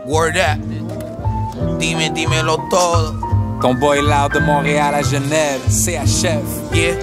Word up. Dímelo todo. Ton boy loud de Montréal à Genève, CHF. Yeah.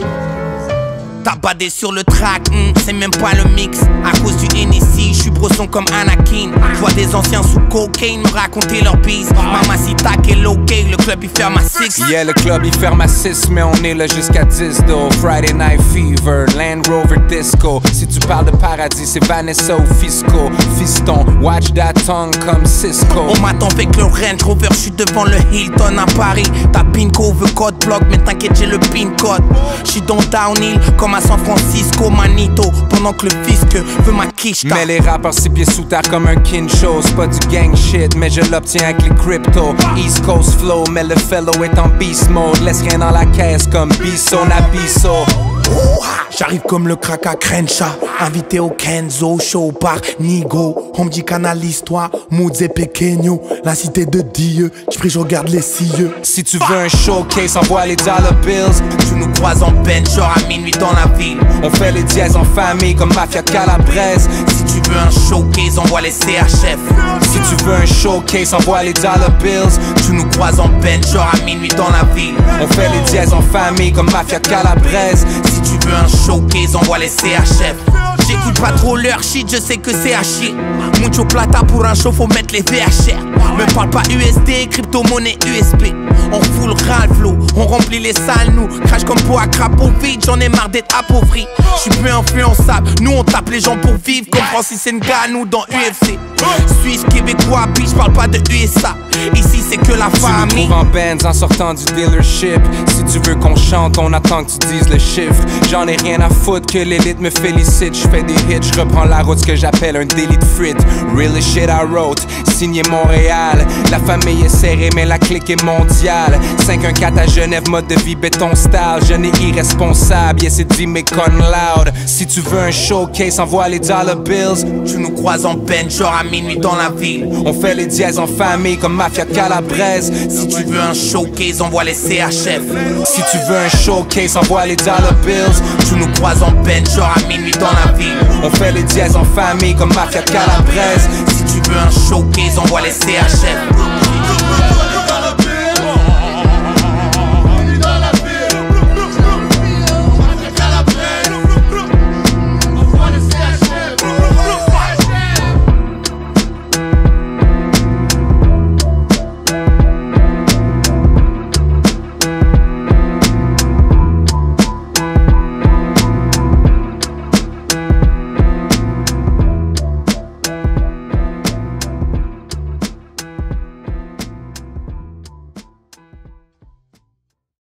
T'as badé sur le track, c'est même pas le mix. À cause du Hennessy, j'suis brosson comme Anakin. J'vois des anciens sous cocaine me raconter leur bise. Mamacita qu'est ok, le club il ferme à 6. Yeah, le club il ferme à 6, mais on est là jusqu'à 10 though. Friday Night Fever, Land Rover Disco. Si tu parles de paradis, c'est Vanessa ou Fisco. Fiston, watch that tongue comme Cisco. On m'attend avec le Range Rover, j'suis devant le Hilton à Paris. Ta pinco veut code block, mais t'inquiète j'ai le pin code. J'suis dans Downhill comme à San Francisco, Manito, pendant que le fisc veut ma quiche. Mais les rappeurs 6 pieds sous terre comme un Kincho. C'est pas du gang shit, mais je l'obtiens avec les crypto. East Coast flow, mais le fellow est en beast mode. Laisse rien dans la caisse comme Bisso Nabisso. J'arrive comme le crack à Crenshaw, invité au Kenzo, show par Nigo. On me dit canalise-toi, Moods et Pequeño, la cité de Dieu, j'prie je regarde les cieux. Si tu veux un showcase, envoie les dollar bills. Tu nous croises en bench, genre à minuit dans la ville. On fait les dièses en famille comme Mafia Calabrese. Si tu veux un showcase, envoie les CHF. Si tu veux un showcase, envoie les dollar bills. Tu nous croises en bench, genre à minuit dans la ville. On fait les dièses en famille comme Mafia Calabrese. Si tu veux un showcase, envoie les CHF. J'écoute pas trop leur shit, je sais que c'est à chier. Mucho plata pour un show, faut mettre les VHR. Me parle pas USD, crypto-monnaie USP. On fout le flow, on remplit les salles, nous. Crash comme pour à crapaud vide, j'en ai marre d'être appauvri. J'suis plus influençable, nous on tape les gens pour vivre. Comme Francis Ngannou dans UFC. Suisse, québécois, bitch, parle pas de USA. Ici c'est que la famille. Tu nous trouves en Benz en sortant du dealership. Si tu veux qu'on chante, on attend que tu dises le chiffre. J'en ai rien à foutre que l'élite me félicite. J'fais des hits, j'reprends la route, ce que j'appelle un délit de frites. Really shit I wrote, signé Montréal. La famille est serrée mais la clique est mondiale. 514 à Genève, mode de vie béton style. Jeune et irresponsable, yeah c'est dit mais con loud. Si tu veux un showcase, envoie les dollar bills. Tu nous croises en bench, genre à minuit dans la ville. On fait les dièses en famille comme Mafia Calabrese. Si tu veux un showcase, envoie les CHF. Si tu veux un showcase, envoie les dollar bills. Tu nous croises en bench, genre à minuit dans la ville. On fait les dièses en famille comme Mafia Calabrese. Si tu veux un showcase, envoie les CHF.